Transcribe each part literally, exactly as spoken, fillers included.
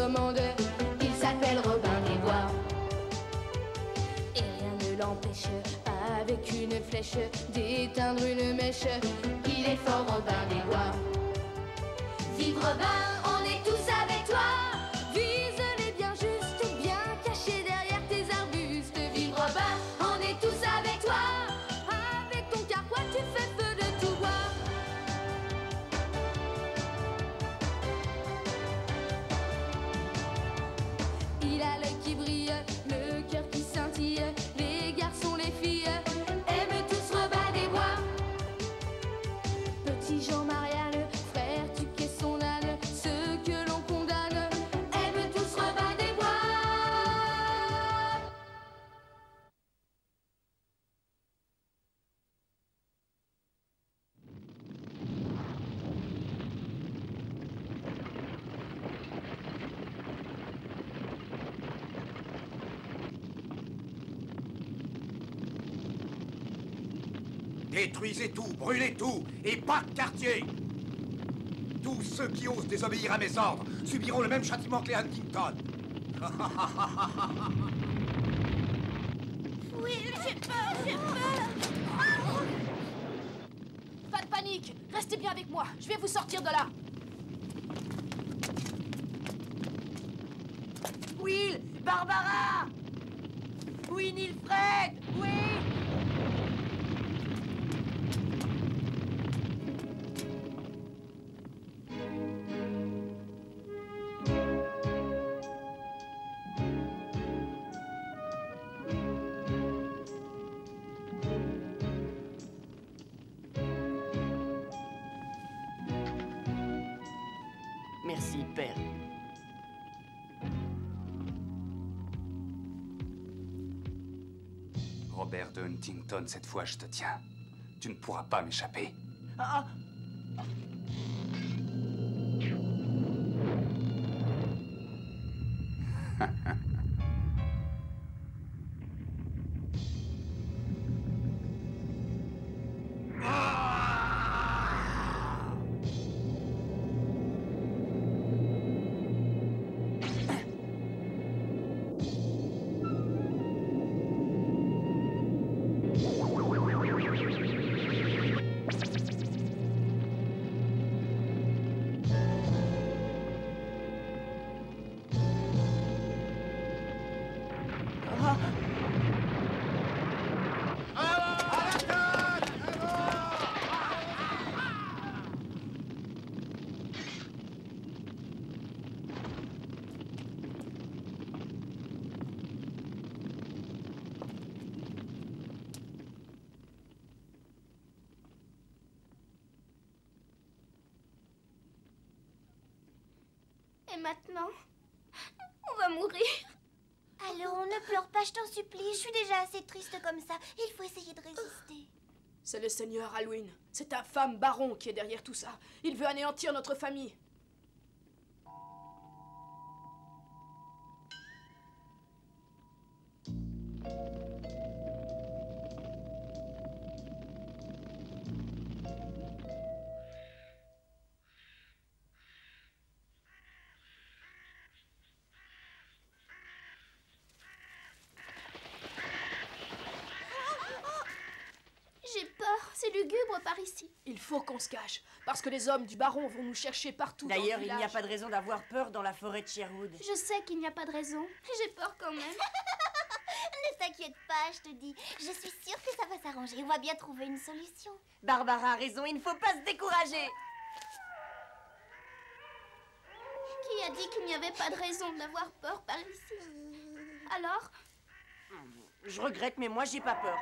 commande. Il s'appelle Robin des Bois. Et rien ne l'empêche, avec une flèche, d'éteindre une mèche. Il est fort Robin des Bois. Vive Robin, on est tous avec toi. Vise-les bien juste, bien cachés derrière tes arbustes. Vive Robin, on est tous avec toi. Avec ton carquois, tu fais feu de tout bois. Il a l'œil qui brille, le cœur qui scintille. Les garçons, les filles aiment tous Robin des Bois. Petit Jean Marianne, frère, tu qu'es son âne. Ceux que l'on condamne aiment tous Robin des Bois. Détruisez tout, brûlez tout, et pas de quartier. Tous ceux qui osent désobéir à mes ordres subiront le même châtiment que les Huntington. Oui, j'ai peur, j'ai peur. Pas de panique, restez bien avec moi, je vais vous sortir de là. Will, Barbara, oui, Nilfred, oui. Merci, père. Robert de Huntington, cette fois, je te tiens. Tu ne pourras pas m'échapper. Ah, Et maintenant, on va mourir. Alors, ne pleure pas, je t'en supplie. Je suis déjà assez triste comme ça. Il faut essayer de résister. C'est le seigneur Alwyn. C'est un femme baron qui est derrière tout ça. Il veut anéantir notre famille. J'ai peur, c'est lugubre par ici. Il faut qu'on se cache, parce que les hommes du baron vont nous chercher partout. d'ailleurs, il n'y a pas de raison d'avoir peur dans la forêt de Sherwood. Je sais qu'il n'y a pas de raison, mais j'ai peur quand même. Ne t'inquiète pas, je te dis. Je suis sûre que ça va s'arranger. On va bien trouver une solution. Barbara a raison, il ne faut pas se décourager. Qui a dit qu'il n'y avait pas de raison d'avoir peur par ici? Alors? Je regrette, mais moi, j'ai pas peur.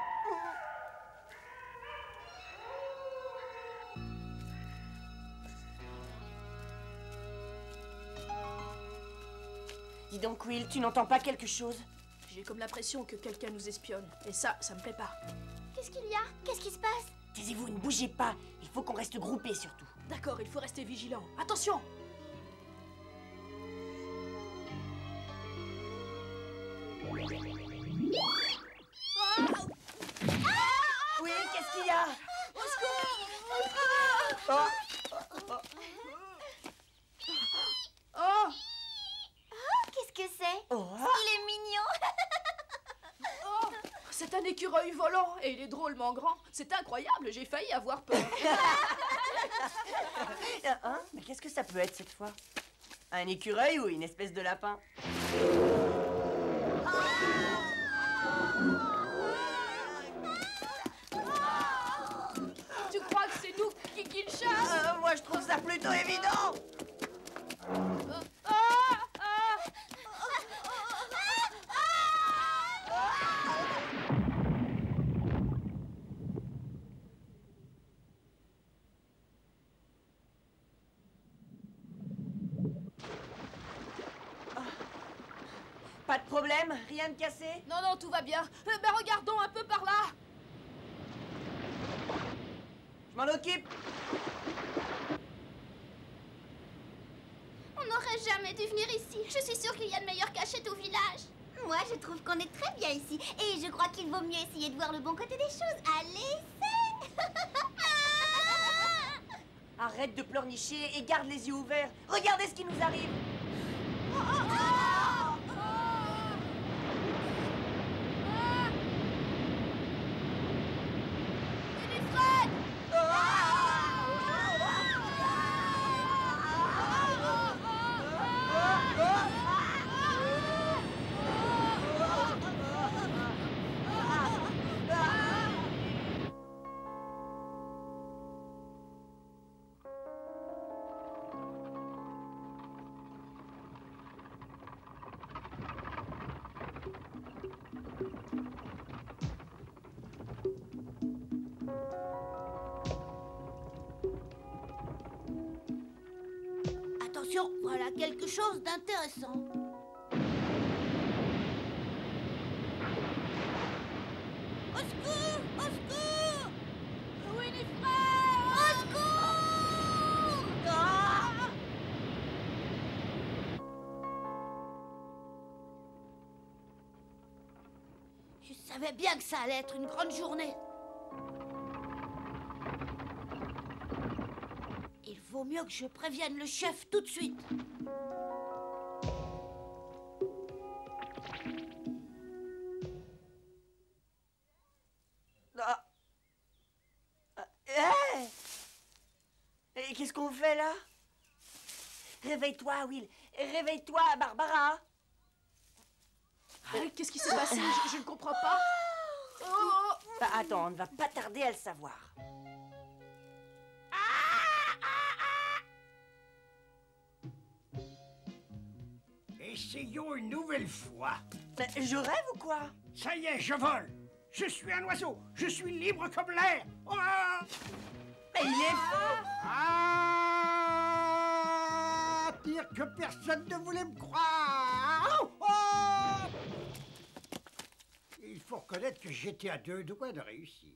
Dis donc, Will, tu n'entends pas quelque chose? J'ai comme l'impression que quelqu'un nous espionne. Et ça, ça me plaît pas. Qu'est-ce qu'il y a? Qu'est-ce qui se passe? Taisez-vous, ne bougez pas. Il faut qu'on reste groupés, surtout. D'accord, il faut rester vigilant. Attention! Oui, qu'est-ce qu'il y a? Au secours! Oh. Oh! plaît? Oh, ah. Il est mignon. Oh, c'est un écureuil volant et il est drôlement grand. C'est incroyable, j'ai failli avoir peur. Hein? Mais qu'est-ce que ça peut être cette fois? Un écureuil ou une espèce de lapin? Tu crois que c'est nous qui, qui le chassent? Euh, moi, je trouve ça plutôt évident. Euh, ah, ah. Pas de problème? Rien de cassé? Non, non, tout va bien. Euh, ben regardons un peu par là. Je m'en occupe. On n'aurait jamais dû venir ici. Je suis sûre qu'il y a de meilleures cachettes au village. Moi, je trouve qu'on est très bien ici. Et je crois qu'il vaut mieux essayer de voir le bon côté des choses. Allez, c'est... Arrête de pleurnicher et garde les yeux ouverts. Regardez ce qui nous arrive. Winifred! Attention, voilà quelque chose d'intéressant. Au secours! Au secours! Winifred! Au secours! Ah! Je savais bien que ça allait être une grande journée. Il vaut mieux que je prévienne le chef tout de suite. Ah. Ah, hey! Et qu'est-ce qu'on fait là? Réveille-toi, Will. Réveille-toi, Barbara. Ah, qu'est-ce qui s'est passé? je, je ne comprends pas. Oh! Bah, attends, on ne va pas tarder à le savoir. Essayons une nouvelle fois. Mais je rêve ou quoi? Ça y est, je vole. Je suis un oiseau. Je suis libre comme l'air. Oh! Mais il est fou! Ah! Dire que personne ne voulait me croire. Oh! Oh! Il faut reconnaître que j'étais à deux doigts de réussir.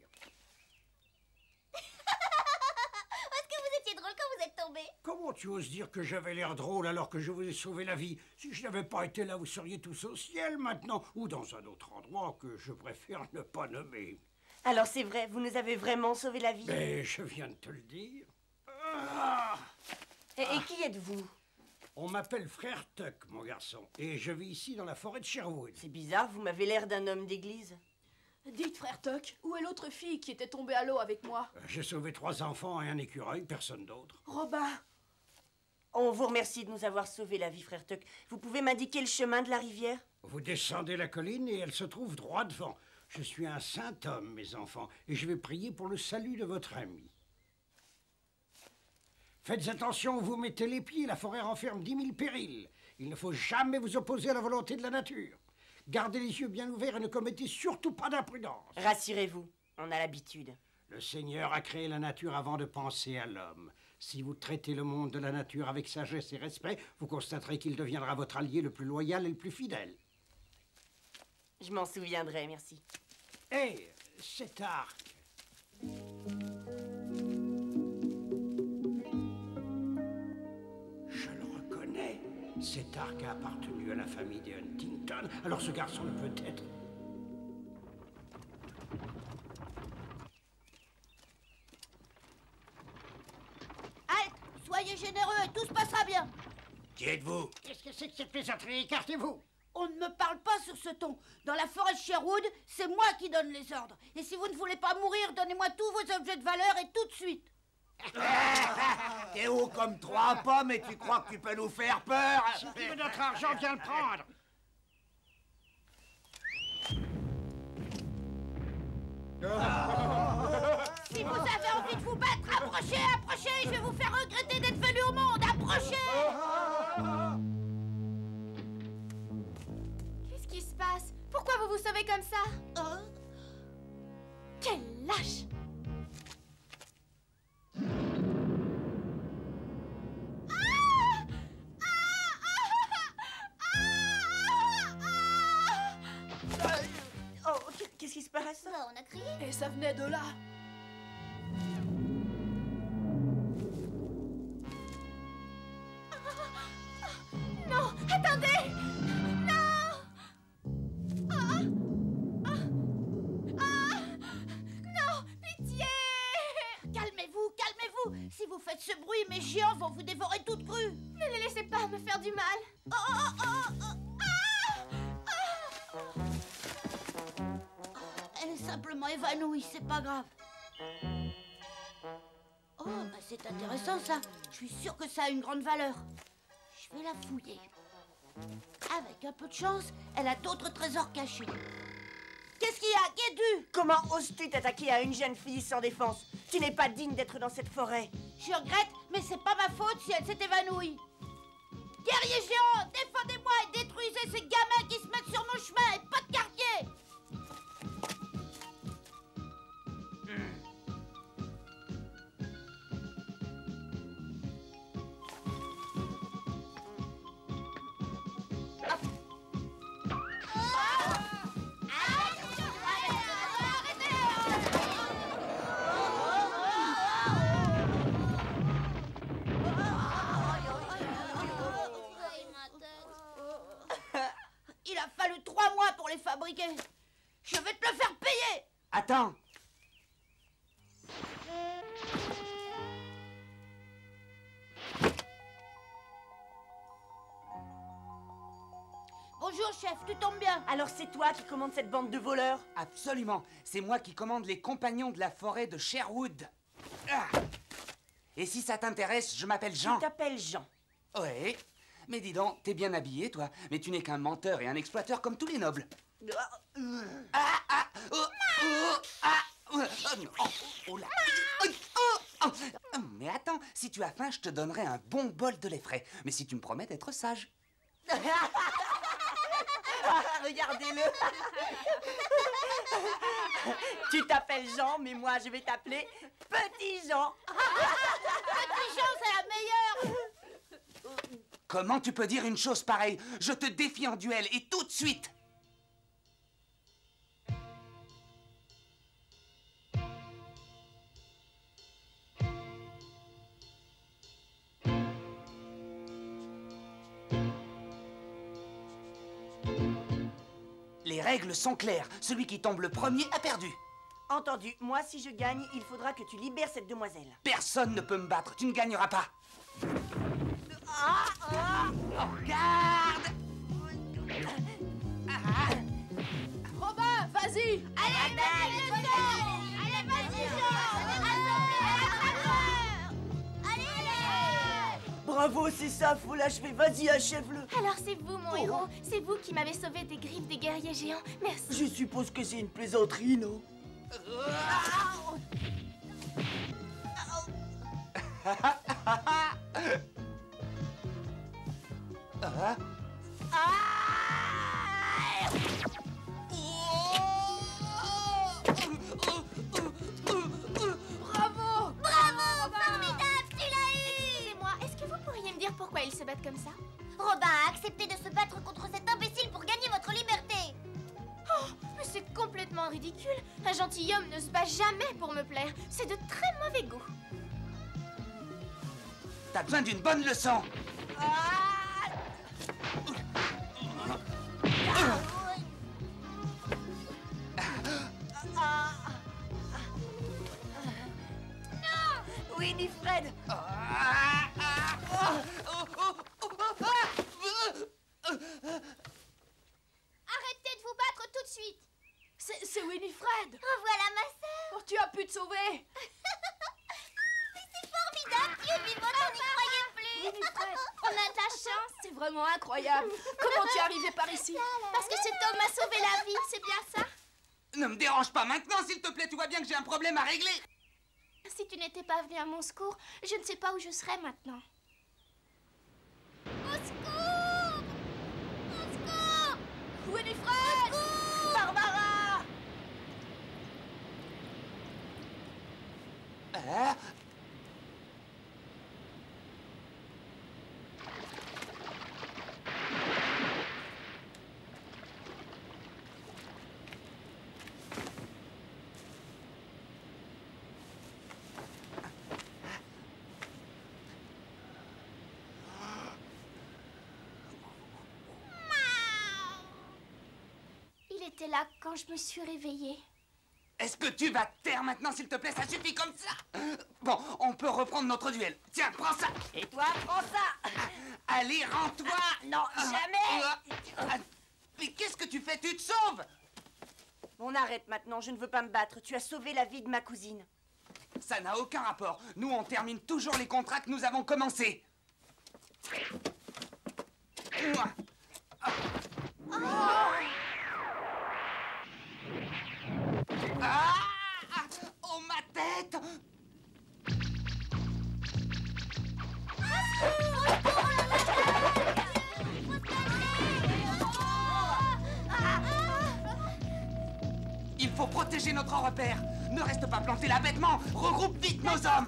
Est-ce que vous étiez drôle quand vous êtes tombé? Comment tu oses dire que j'avais l'air drôle alors que je vous ai sauvé la vie? Si je n'avais pas été là, vous seriez tous au ciel maintenant, ou dans un autre endroit que je préfère ne pas nommer. Alors c'est vrai, vous nous avez vraiment sauvé la vie. Mais je viens de te le dire. Ah! Et, et qui êtes-vous? On m'appelle Frère Tuck, mon garçon, et je vis ici dans la forêt de Sherwood. C'est bizarre, vous m'avez l'air d'un homme d'église. Dites, frère Tuck, où est l'autre fille qui était tombée à l'eau avec moi? Euh, J'ai sauvé trois enfants et un écureuil, personne d'autre. Robin! On vous remercie de nous avoir sauvé la vie, frère Tuck. Vous pouvez m'indiquer le chemin de la rivière? Vous descendez la colline et elle se trouve droit devant. Je suis un saint homme, mes enfants, et je vais prier pour le salut de votre ami. Faites attention où vous mettez les pieds, la forêt renferme dix mille périls. Il ne faut jamais vous opposer à la volonté de la nature. Gardez les yeux bien ouverts et ne commettez surtout pas d'imprudence. Rassurez-vous, on a l'habitude. Le Seigneur a créé la nature avant de penser à l'homme. Si vous traitez le monde de la nature avec sagesse et respect, vous constaterez qu'il deviendra votre allié le plus loyal et le plus fidèle. Je m'en souviendrai, merci. Hé, cet arc. Je le reconnais. Cet arc a appartenu à la famille des Huntington. Alors ce garçon ne peut être... Halte! Soyez généreux et tout se passera bien. Qui êtes-vous? Qu'est-ce que c'est que cette plaisanterie? Écartez-vous. On ne me parle pas sur ce ton. Dans la forêt de Sherwood, c'est moi qui donne les ordres. Et si vous ne voulez pas mourir, donnez-moi tous vos objets de valeur et tout de suite. T'es haut comme trois pommes et tu crois que tu peux nous faire peur? Si tu veux notre argent, viens le prendre. Si vous avez envie de vous battre, approchez, approchez. Je vais vous faire regretter d'être venu au monde. Approchez. Qu'est-ce qui se passe? Pourquoi vous vous sauvez comme ça? Hein? Quel lâche! Oh, qu'est-ce qui se passe? Bah, on a crié. Et ça venait de là. Non, attendez! Non! Ah! Ah! Ah! Non, pitié! Calmez-vous, calmez-vous. Si vous faites ce bruit, mes géants vont vous dévorer toute crue. Ne les laissez pas me faire du mal. Oh, oh, oh, oh. Elle est simplement évanouie, c'est pas grave. Oh, bah c'est intéressant ça. Je suis sûre que ça a une grande valeur. Je vais la fouiller. Avec un peu de chance, elle a d'autres trésors cachés. Qu'est-ce qu'il y a? Qu'es-tu? Comment oses-tu t'attaquer à une jeune fille sans défense? Tu n'es pas digne d'être dans cette forêt. Je regrette, mais c'est pas ma faute si elle s'est évanouie. Guerriers géants, défendez-moi et détruisez ces gamins qui se mettent sur mon chemin et pas de quartier. Il a fallu trois mois pour les fabriquer. Je vais te le faire payer. Attends. Bonjour chef, tu tombes bien. Alors c'est toi qui commandes cette bande de voleurs? Absolument. C'est moi qui commande les compagnons de la forêt de Sherwood. Ah. Et si ça t'intéresse, je m'appelle Jean. Tu t'appelles Jean. Ouais. Mais dis donc, t'es bien habillé, toi. Mais tu n'es qu'un menteur et un exploiteur comme tous les nobles. Ah, ah, oh, oh, ah, oh, oh, oh, oh, là. Oh, oh, oh. Mais attends, si tu as faim, je te donnerai un bon bol de lait frais. Mais si tu me promets d'être sage. Regardez-le. Tu t'appelles Jean, mais moi je vais t'appeler Petit Jean. Petit Jean, c'est la meilleure. Comment tu peux dire une chose pareille? Je te défie en duel et tout de suite. Les règles sont claires. Celui qui tombe le premier a perdu. Entendu. Moi, si je gagne, il faudra que tu libères cette demoiselle. Personne ne peut me battre. Tu ne gagneras pas. Ah, ah. Oh, garde! Ah. Robin, vas-y! Allez, vas-y, le sang. Allez, vas-y, Jean. Allez, allez. Bravo, c'est ça, faut l'achever. Vas-y, achève-le. Alors c'est vous, mon héros. C'est vous qui m'avez sauvé des griffes des guerriers géants. Merci. Je suppose que c'est une plaisanterie, non? Ah. Bravo! Bravo, formidable, tu l'as eu. Excusez-moi, est-ce que vous pourriez me dire pourquoi ils se battent comme ça? Robin a accepté de se battre contre cet imbécile pour gagner votre liberté. Oh, mais c'est complètement ridicule. Un gentilhomme ne se bat jamais pour me plaire. C'est de très mauvais goût. T'as besoin d'une bonne leçon. Winifred. chance, c'est vraiment incroyable. Comment tu es arrivé par ici? Parce que cet homme m'a sauvé la vie, c'est bien ça? Ne me dérange pas maintenant, s'il te plaît, tu vois bien que j'ai un problème à régler. Si tu n'étais pas venu à mon secours, je ne sais pas où je serais maintenant. Au secours! Au secours! Winifred! Barbara! Hein? Il était là quand je me suis réveillée. Est-ce que tu vas te taire maintenant, s'il te plaît? Ça suffit comme ça. Bon, on peut reprendre notre duel. Tiens, prends ça. Et toi, prends ça! Allez, rends-toi. Non, jamais! Ah, mais qu'est-ce que tu fais? Tu te sauves? On arrête maintenant, je ne veux pas me battre. Tu as sauvé la vie de ma cousine. Ça n'a aucun rapport. Nous, on termine toujours les contrats que nous avons commencés. Ah! Oh, ma tête! Il faut protéger notre repère. Ne reste pas planté là bêtement. Regroupe vite nos hommes.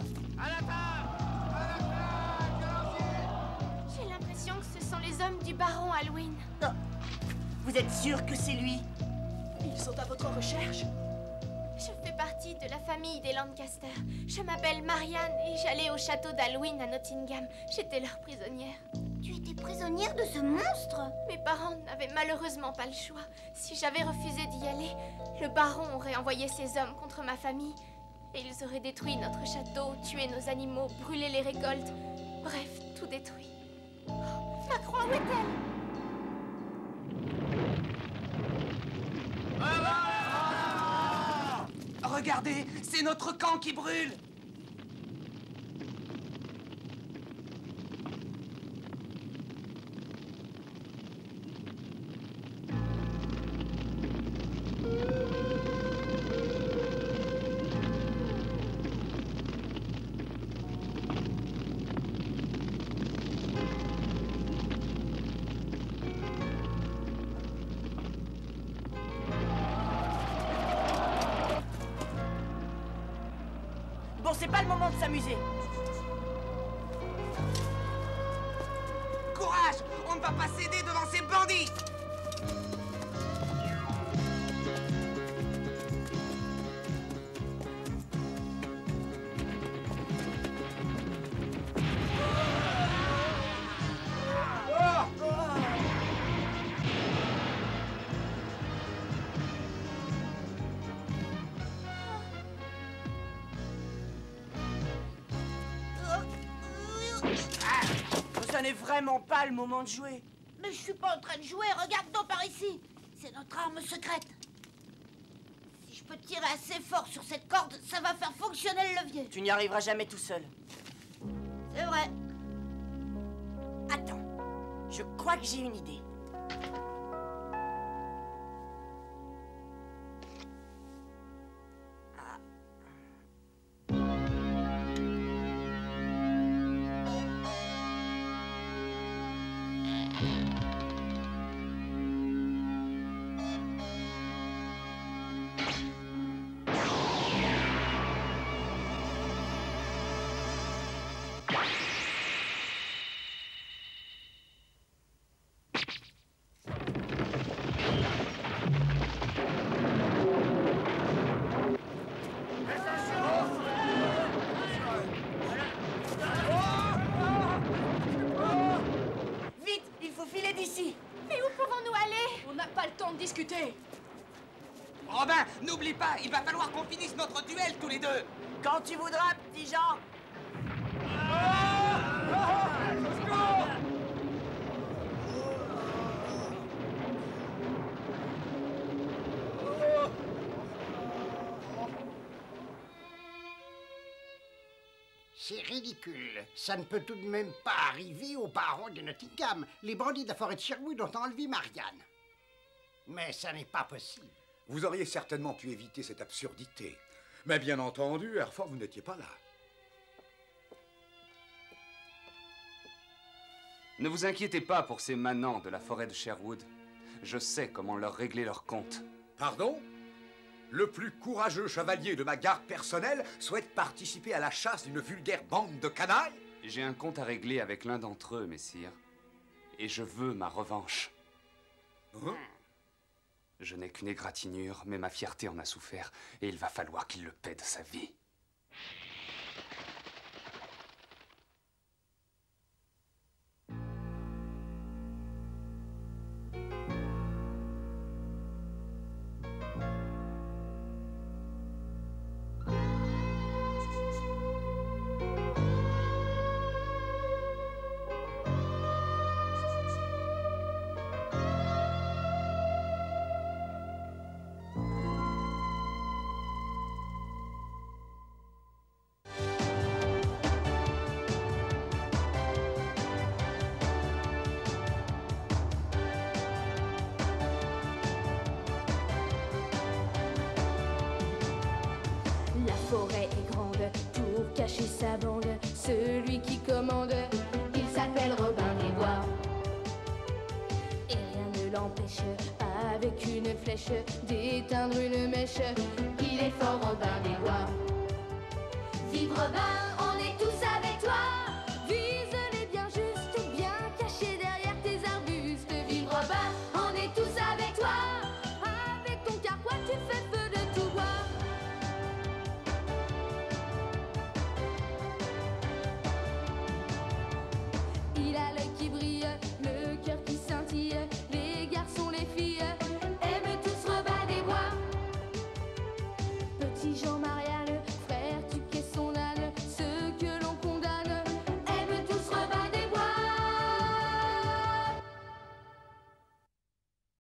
J'ai l'impression que ce sont les hommes du baron Halloween. Oh. Vous êtes sûr que c'est lui? Ils sont à votre recherche? Je fais partie de la famille des Lancaster. Je m'appelle Marianne et j'allais au château d'Halloween à Nottingham. J'étais leur prisonnière. Tu étais prisonnière de ce monstre? Mes parents n'avaient malheureusement pas le choix. Si j'avais refusé d'y aller, le baron aurait envoyé ses hommes contre ma famille. Et ils auraient détruit notre château, tué nos animaux, brûlé les récoltes. Bref, tout détruit. Oh, ma croix, où est-elle? Regardez, c'est notre camp qui brûle. Bon, c'est pas le moment de s'amuser. Courage, on ne va pas céder devant ces bandits. Ça n'est vraiment pas le moment de jouer. Mais je suis pas en train de jouer, regarde donc par ici. C'est notre arme secrète. Si je peux tirer assez fort sur cette corde, ça va faire fonctionner le levier. Tu n'y arriveras jamais tout seul. C'est vrai. Attends, je crois que j'ai une idée. Ah. Vite, il faut filer d'ici. Mais où pouvons-nous aller? On n'a pas le temps de discuter. Robin, n'oublie pas, il va falloir qu'on finisse notre duel tous les deux. Quand tu voudras, petit Jean. C'est ridicule. Ça ne peut tout de même pas arriver aux barons de Nottingham. Les bandits de la forêt de Sherwood ont enlevé Marianne. Mais ça n'est pas possible. Vous auriez certainement pu éviter cette absurdité. Mais bien entendu, Hereford, vous n'étiez pas là. Ne vous inquiétez pas pour ces manants de la forêt de Sherwood. Je sais comment leur régler leur compte. Pardon? Le plus courageux chevalier de ma garde personnelle souhaite participer à la chasse d'une vulgaire bande de canailles? J'ai un compte à régler avec l'un d'entre eux, messire. Et je veux ma revanche. Hein? Je n'ai qu'une égratignure, mais ma fierté en a souffert, et il va falloir qu'il le paie de sa vie. La forêt est grande pour cacher sa bande. Celui qui commande, il s'appelle Robin des Bois. Et rien ne l'empêche, avec une flèche, d'éteindre une mèche. Il est fort Robin des Bois. Vive Robin!